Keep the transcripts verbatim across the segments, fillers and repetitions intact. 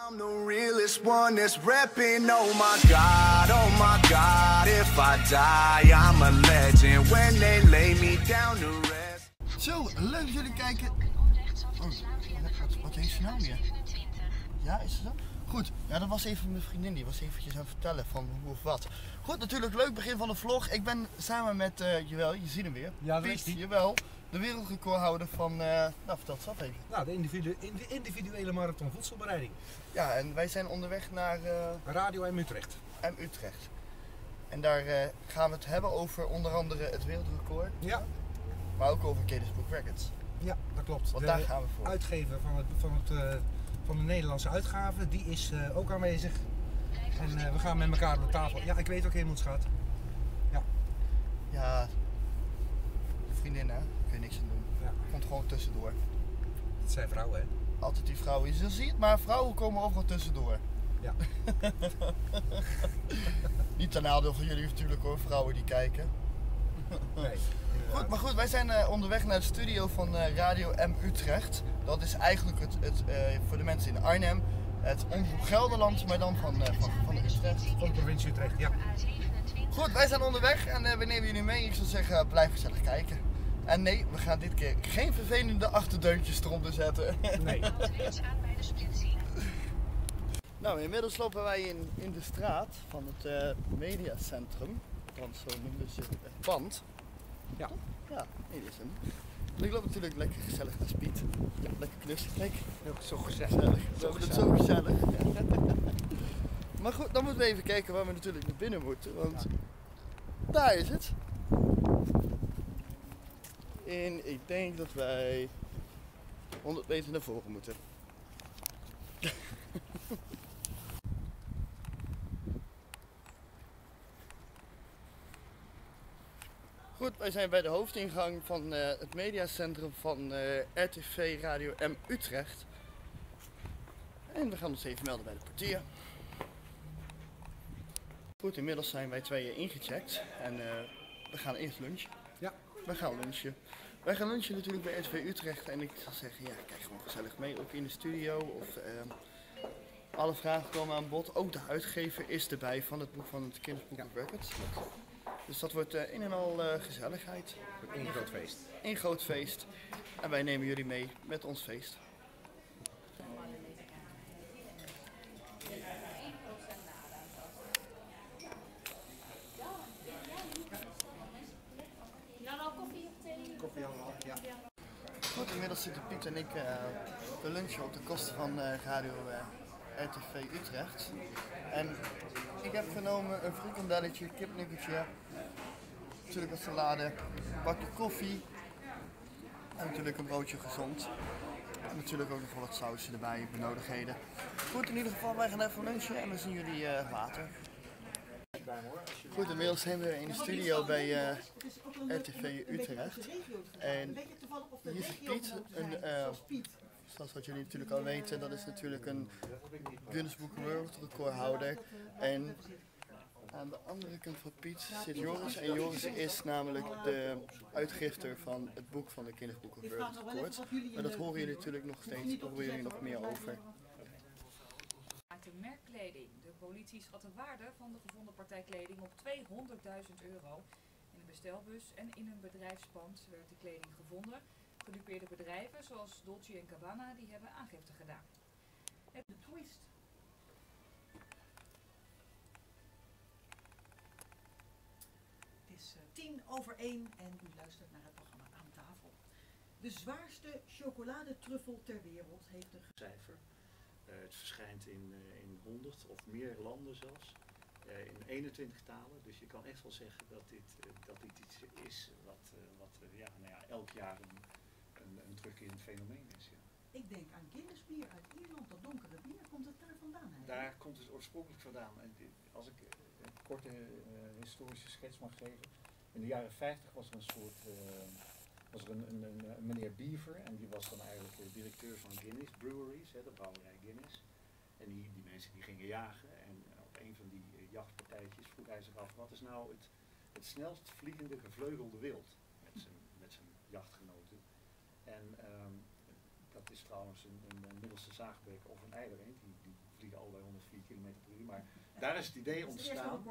I'm the realest one that's repping. Oh my God, oh my God. If I die, I'm a legend. When they lay me down to rest. Zo, leuk dat jullie kijken. Oh, wat heeft ze nou weer? Ja, is het zo? Goed, ja, dat was even mijn vriendin, die was eventjes aan het vertellen van hoe of wat. Goed, natuurlijk leuk begin van de vlog. Ik ben samen met, uh, jawel, je ziet hem weer. Ja, dat Piet, is die. Jawel, de wereldrecordhouder van, uh, nou vertel het zelf even. Nou, de, individu de individuele marathon voedselbereiding. Ja, en wij zijn onderweg naar uh, Radio M Utrecht. M Utrecht. En daar uh, gaan we het hebben over onder andere het wereldrecord, Ja. maar ook over Guinness Book Records. Ja, dat klopt. Want de daar gaan we voor. uitgever van, het, van, het, uh, van de Nederlandse uitgave, die is uh, ook aanwezig. En uh, we gaan met elkaar op de tafel. Ja, ik weet ook helemaal hoe het gaat. Ja. Ja, de vriendin hè, kun je niks aan doen. Ja. Komt gewoon tussendoor. Dat zijn vrouwen, hè? Altijd die vrouwen, je ziet het, maar vrouwen komen overal tussendoor. Ja. Niet ten nadeel van jullie natuurlijk hoor, vrouwen die kijken. Nee. Goed, maar goed, wij zijn uh, onderweg naar de studio van uh, Radio M Utrecht. Dat is eigenlijk het, het uh, voor de mensen in Arnhem, het Omroep Gelderland, maar dan van, uh, van, van Utrecht. Van de provincie Utrecht, ja. Goed, wij zijn onderweg en uh, we nemen jullie mee. Ik zou zeggen, blijf gezellig kijken. En nee, we gaan dit keer geen vervelende achterdeuntjes eronder zetten. Nee. Nou, inmiddels lopen wij in, in de straat van het uh, mediacentrum. Want zo noemen ze het pand. Ja. Ja, hier is hem. En ik loop natuurlijk lekker gezellig naar Piet. Ja, lekker knussen. Kijk, Zo gezellig. gezellig. We hebben het zo gezellig. Maar goed, dan moeten we even kijken waar we natuurlijk naar binnen moeten. Want daar is het. En ik denk dat wij honderd meter naar voren moeten. Goed, wij zijn bij de hoofdingang van uh, het mediacentrum van uh, R T V Radio M Utrecht. En we gaan ons even melden bij de portier. Goed, inmiddels zijn wij tweeën ingecheckt en uh, we gaan eerst lunchen. Ja. We gaan lunchen. Wij gaan lunchen natuurlijk bij R T V Utrecht en ik zal zeggen, ja, kijk gewoon gezellig mee, ook in de studio. Of, uh, alle vragen komen aan bod. Ook de uitgever is erbij van het boek van het Guinness Book of Records. Dus dat wordt uh, een en al uh, gezelligheid. Een groot feest. Een groot feest. En wij nemen jullie mee met ons feest. Koffie allemaal, ja. Goed, inmiddels zitten Piet en ik uh, te lunchen op de kosten van uh, Radio uh, R T V Utrecht. En ik heb genomen een frikandelletje, kipnuggertje, natuurlijk wat salade, een bakje koffie en natuurlijk een broodje gezond. En natuurlijk ook nog wel wat sausje erbij, benodigdheden. Goed, in ieder geval, wij gaan even lunchen en we zien jullie uh, later. Goed, inmiddels zijn we in de studio bij uh, R T V Utrecht. En hier zit Piet, een, uh, zoals wat jullie natuurlijk al weten, dat is natuurlijk een Guinness Book World Recordhouder. En aan de andere kant van Piet zit Joris en Joris is namelijk de uitgifter van het boek van de Guinness Book of World Records. Maar dat horen jullie natuurlijk nog steeds, daar horen jullie nog meer over. De merkkleding. De politie schat de waarde van de gevonden partij kleding op tweehonderdduizend euro. In een bestelbus en in een bedrijfspand werd de kleding gevonden. Gedupeerde bedrijven zoals Dolce en Gabbana die hebben aangifte gedaan. De twist. Het is uh, tien over één en u luistert naar het programma Aan Tafel. De zwaarste chocoladetruffel ter wereld heeft een cijfer. Uh, het verschijnt in, uh, in honderd of meer landen zelfs, uh, in eenentwintig talen. Dus je kan echt wel zeggen dat dit, uh, dat dit iets is wat, uh, wat uh, ja, nou ja, elk jaar een, een, een terugkerend fenomeen is. Ja. Ik denk aan Guinness bier uit Ierland, dat donkere bier. Komt het daar vandaan? Hè? Daar komt het oorspronkelijk vandaan. En dit, als ik uh, een korte uh, historische schets mag geven. In de jaren vijftig was er een soort... Uh, was er een, een, een, een meneer Beaver en die was dan eigenlijk de directeur van Guinness Breweries, hè, de brouwerij Guinness. En die, die mensen die gingen jagen en op een van die uh, jachtpartijtjes vroeg hij zich af, wat is nou het, het snelst vliegende gevleugelde wild met zijn, met zijn jachtgenoten. En um, dat is trouwens een, een, een middelste zaagbeek of een eidereend, die, die vliegen allebei honderdvier kilometer per uur. Maar daar is het idee ontstaan.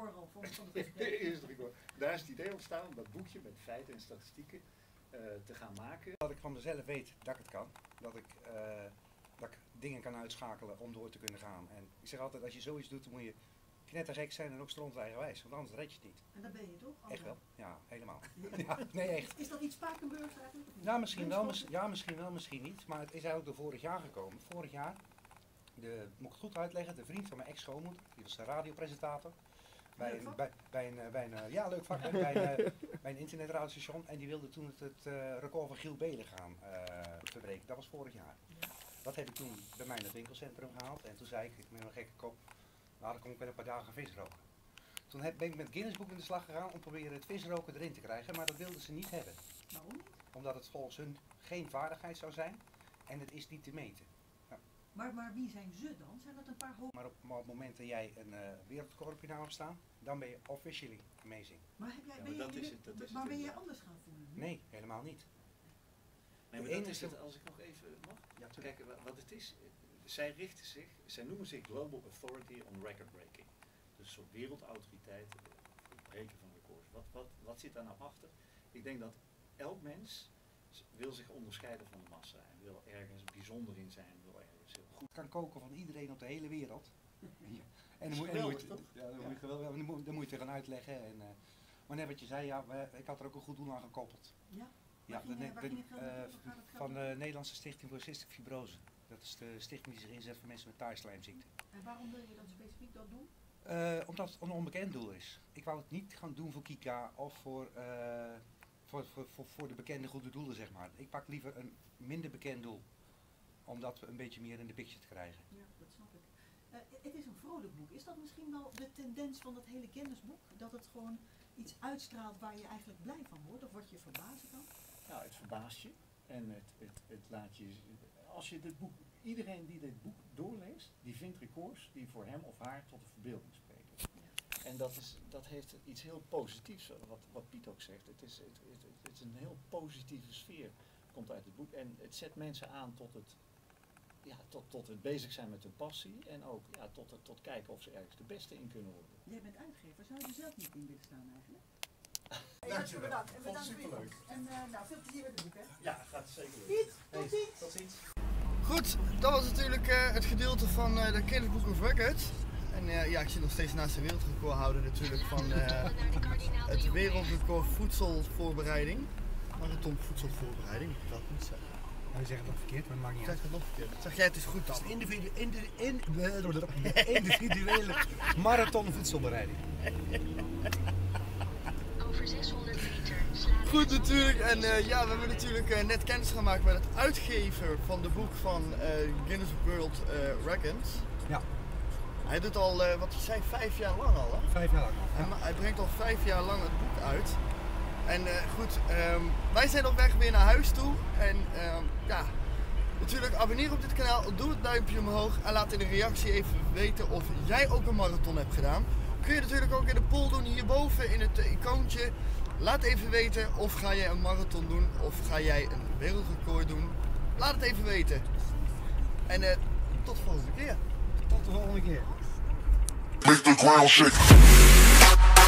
Eerste record. Daar is het idee ontstaan om dat boekje met feiten en statistieken uh, te gaan maken. Dat ik van mezelf weet dat ik het kan. Dat ik, uh, dat ik dingen kan uitschakelen om door te kunnen gaan. En ik zeg altijd, als je zoiets doet, dan moet je knettergek zijn en ook stront eigenwijs. Want anders red je het niet. En dat ben je toch? Echt wel? Ja, helemaal. Ja, nee, echt. Is dat iets Spakenburgs eigenlijk? Ja, misschien wel, mis, ja, misschien wel, misschien niet. Maar het is eigenlijk door vorig jaar gekomen. Vorig jaar, de, moet ik het goed uitleggen, de vriend van mijn ex-schoonmoeder, die was een radiopresentator. Bij een, bij, bij een, bij een, ja, leuk vak, hè, bij een, bij een internetradiostation. En die wilde toen het, het uh, record van Giel Belen gaan uh, verbreken. Dat was vorig jaar. Ja. Dat heb ik toen bij mij in het winkelcentrum gehaald. En toen zei ik, ik ben een gekke kop, nou dan kom ik met een paar dagen visroken. Toen heb, ben ik met Guinness Book in de slag gegaan om proberen het visroken erin te krijgen. Maar dat wilden ze niet hebben. Waarom niet? Omdat het volgens hun geen vaardigheid zou zijn. En het is niet te meten. Ja. Maar, maar wie zijn ze dan? Zijn dat een paar hoofd... Maar op, maar op het moment dat jij een uh, wereldrecord op je naam hebt staan, dan ben je officially amazing. Maar, heb jij, ja, ben, maar, dat jij, is het, dat is maar het ben je anders gaan voelen? Nee, helemaal niet. Nee, maar dat is het, als ik nog even mag. Ja, kijk, wat het is, zij richten zich, zij noemen zich Global Authority on Record Breaking. Dus een soort wereldautoriteit voor het breken van records. Wat, wat, wat zit daar nou achter? Ik denk dat elk mens wil zich onderscheiden van de massa en wil ergens bijzonder in zijn, wil ergens heel goed kan koken van iedereen op de hele wereld. En dan moet, en dan moet, ja, dan moet je geweldig, dan moet, dan moet je gaan uitleggen. En, uh, maar net wat je zei, ja, we, ik had er ook een goed doel aan gekoppeld. Ja? Ja, ging, de, uh, de, ging het uh, het van de Nederlandse Stichting voor Cystic Fibrose. Dat is de stichting die zich inzet voor mensen met taaislijmziekte. En waarom wil je dan specifiek dat doen? Uh, omdat het een onbekend doel is. Ik wou het niet gaan doen voor Kika of voor, uh, voor, voor, voor, voor de bekende goede doelen, zeg maar. Ik pak liever een minder bekend doel. Omdat we een beetje meer in de picture te krijgen. Ja, dat snap ik. Uh, het is een vrolijk boek. Is dat misschien wel de tendens van dat hele kennisboek? Dat het gewoon iets uitstraalt waar je eigenlijk blij van wordt? Of word je verbazen dan? Nou, het verbaast je. En het, het, het laat je... Als je dit boek... Iedereen die dit boek doorleest, die vindt records die voor hem of haar tot de verbeelding spreken. Ja. En dat, is, dat heeft iets heel positiefs, wat, wat Piet ook zegt. Het is, het, het, het is een heel positieve sfeer, komt uit het boek. En het zet mensen aan tot het... Ja, tot, tot het bezig zijn met hun passie en ook ja, tot, tot kijken of ze ergens de beste in kunnen worden. Jij bent uitgever, zou je er zelf niet in willen staan eigenlijk? Dankjewel. Bedankt. En Vond bedankt het superleuk. En uh, nou, veel plezier met het boek, hè? Ja, gaat zeker lukken. Piet, tot ziens. Tot ziens. Goed, dat was natuurlijk uh, het gedeelte van uh, de Guinness Book of Records. En uh, ja, ik zit nog steeds naast de wereldrecord houden natuurlijk van uh, het wereldrecord voedselvoorbereiding. Marathon voedselvoorbereiding, moet ik dat niet zeggen. Nou, je zegt het nog verkeerd, maar het maakt niet uit. Zeg het nog verkeerd. Zeg jij het is goed dan. Individu individu individu individuele marathon voedselbereiding. Over zeshonderd meter. Goed natuurlijk, en uh, ja, we hebben natuurlijk uh, net kennis gemaakt met het uitgever van de boek van uh, Guinness World uh, Records. Ja. Hij doet al, uh, wat je zei, vijf jaar lang al, hè? Vijf jaar lang. Hij, hij brengt al vijf jaar lang het boek uit. En uh, goed, um, wij zijn op weg weer naar huis toe. En um, ja, natuurlijk abonneer op dit kanaal, doe het duimpje omhoog en laat in de reactie even weten of jij ook een marathon hebt gedaan. Kun je natuurlijk ook in de poll doen hierboven in het uh, icoontje. Laat even weten of ga jij een marathon doen of ga jij een wereldrecord doen. Laat het even weten. En uh, tot de volgende keer. Tot de volgende keer. Make the ground shake.